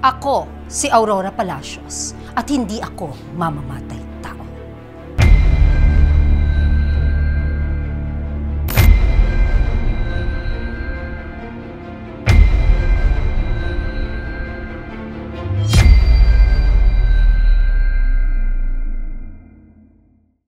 Ako si Aurora Palacios at hindi ako mamamatay.